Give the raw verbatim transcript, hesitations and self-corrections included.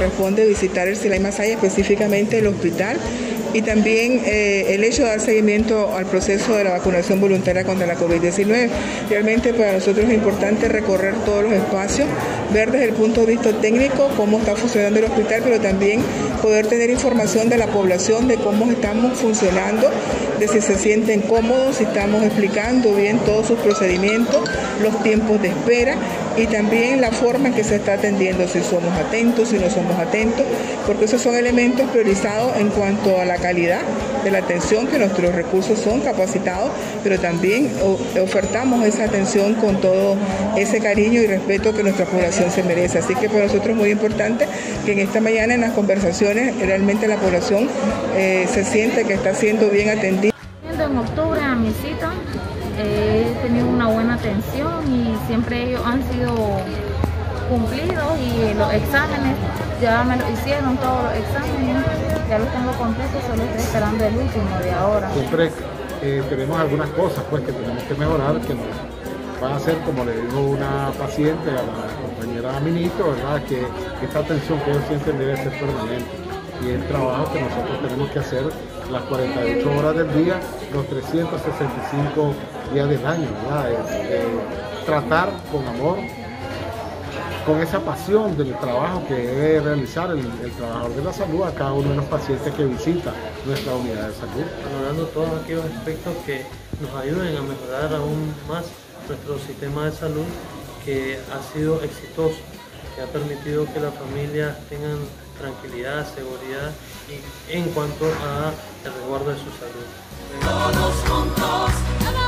corresponde visitar el Silay Masaya, específicamente el hospital, y también eh, el hecho de dar seguimiento al proceso de la vacunación voluntaria contra la COVID diecinueve. Realmente para nosotros es importante recorrer todos los espacios, ver desde el punto de vista técnico cómo está funcionando el hospital, pero también poder tener información de la población de cómo estamos funcionando, de si se sienten cómodos, si estamos explicando bien todos sus procedimientos, los tiempos de espera y también la forma en que se está atendiendo, si somos atentos, si no somos atentos, porque esos son elementos priorizados en cuanto a la calidad de la atención, que nuestros recursos son capacitados, pero también ofertamos esa atención con todo ese cariño y respeto que nuestra población se merece. Así que para nosotros es muy importante que en esta mañana en las conversaciones realmente la población eh, se siente que está siendo bien atendida. En octubre a mi cita eh, he tenido una buena atención y siempre ellos han sido cumplidos y los exámenes ya me lo hicieron, todos los exámenes ya los tengo completos, solo estoy esperando el último de ahora. Siempre eh, tenemos algunas cosas pues que tenemos que mejorar, que nos van a hacer, como le dijo una paciente a la compañera Minito, ¿verdad? Que esta atención que ellos sienten debe ser permanente, y el trabajo que nosotros tenemos que hacer las cuarenta y ocho horas del día, los trescientos sesenta y cinco días del año, ¿verdad? Eh, eh, tratar con amor, con esa pasión del trabajo que debe realizar el, el trabajador de la salud a cada uno de los pacientes que visita nuestra unidad de salud. Valorando todos aquellos aspectos que nos ayuden a mejorar aún más nuestro sistema de salud, que ha sido exitoso, que ha permitido que las familias tengan tranquilidad, seguridad y en cuanto a el resguardo de su salud. Todos juntos.